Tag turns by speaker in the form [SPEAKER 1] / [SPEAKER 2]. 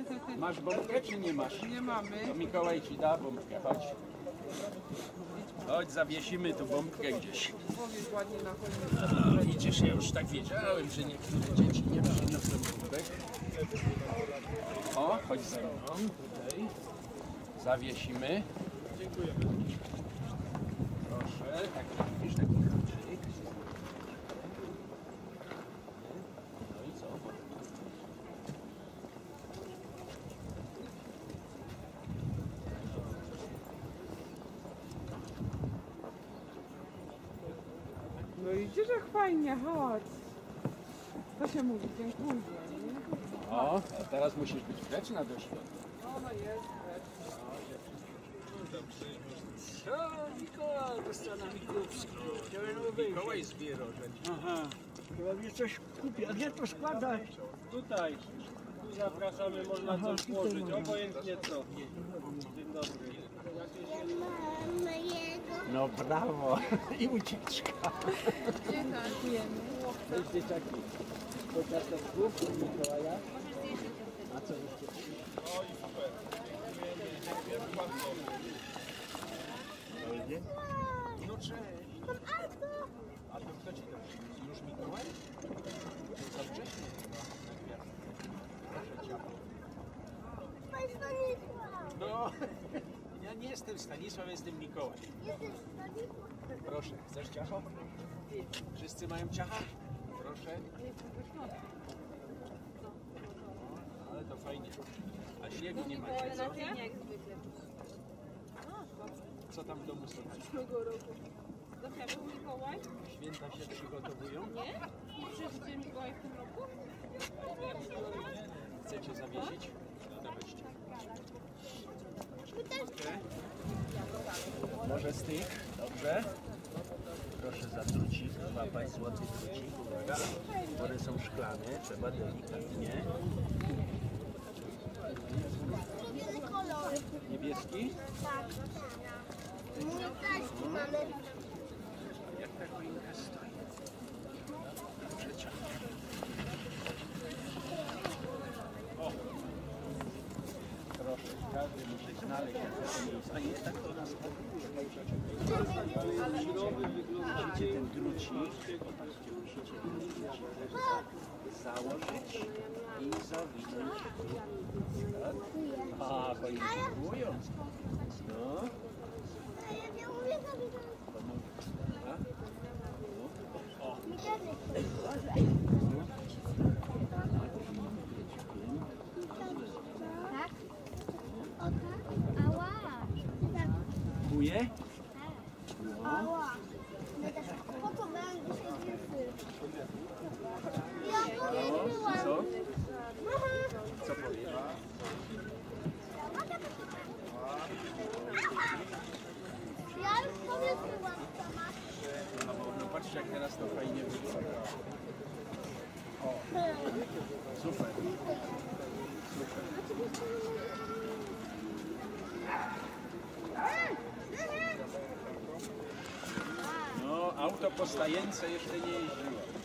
[SPEAKER 1] Masz bombkę czy nie masz?
[SPEAKER 2] Nie mamy.
[SPEAKER 1] To Mikołaj ci da bombkę, chodź. Chodź, zawiesimy tu bombkę gdzieś.
[SPEAKER 2] Powiedz ładnie na choinkę.
[SPEAKER 1] Widzisz, ja już tak wiedziałem, że niektóre dzieci nie przyniosą bombek. O, chodź ze mną tutaj. Zawiesimy. Dziękuję. Proszę, tak widzisz, taki kluczyk. No i co?
[SPEAKER 2] No idziesz jak fajnie, chodź. To się mówi, dziękuję.
[SPEAKER 1] O, a teraz musisz być grzeczna do świąt.
[SPEAKER 2] Ona jest.
[SPEAKER 3] Co? Mikołaj do Stana Mikowskiego. Chciałem obejrzeć.
[SPEAKER 1] Mikołaj zbierał, że...
[SPEAKER 3] Aha. Chyba mnie coś kupi. A gdzie to składać?
[SPEAKER 4] Tutaj. Tu zapraszamy, można coś włożyć, obojętnie co. Dzień dobry.
[SPEAKER 1] No brawo! I ucieczka. Cześć dzieciaki. Do ciasteczków od Mikołaja. A co jeszcze?
[SPEAKER 4] O i super. Dziękujemy bardzo.
[SPEAKER 1] No cześć. A to kto ci to przyniósł? Już Mikołaj? To za wcześnie chyba. Proszę cię. No, ja nie jestem Stanisław, jestem Mikołaj. Proszę, chcesz ciacho? Wszyscy mają ciacha? Proszę. Ale to fajnie. A śniegu nie macie, co? Co tam w domu słychać?
[SPEAKER 5] Dlaczego Mikołaj?
[SPEAKER 1] Święta się przygotowują?
[SPEAKER 5] Nie? Przyjdzie Mikołaj w tym roku?
[SPEAKER 1] Chcecie zawiesić? No weźcie. Może z tych? Dobrze. Proszę za drucik, złapać złoty drucik. Uwaga. One są szklane, trzeba delikatnie. Niebieski?
[SPEAKER 6] Tak. Mój też mamy.
[SPEAKER 1] Jak ta choinka stoi? Dobrze, ciągle. O! Proszę, każdy musi znaleźć jakieś miejsce. A nie, tak to nas musicie ten drucik, popatrzcie, musicie założyć i zawinąć. Tak? A, choinkując. No.
[SPEAKER 6] Ja nie umiem zabiegać.
[SPEAKER 1] Dobra. O.
[SPEAKER 6] Tak? O tak? Ała. Tak.
[SPEAKER 1] Kuje?
[SPEAKER 6] Ała. Po co będę się zjuszył? Ja powiedziałam.
[SPEAKER 1] Co? Co powiesz?
[SPEAKER 6] Ja już powiedziałam, co masz.
[SPEAKER 1] No patrzcie, jak teraz to fajnie wygląda. O, super. Super. No, auto po stajence jeszcze nie jeździło.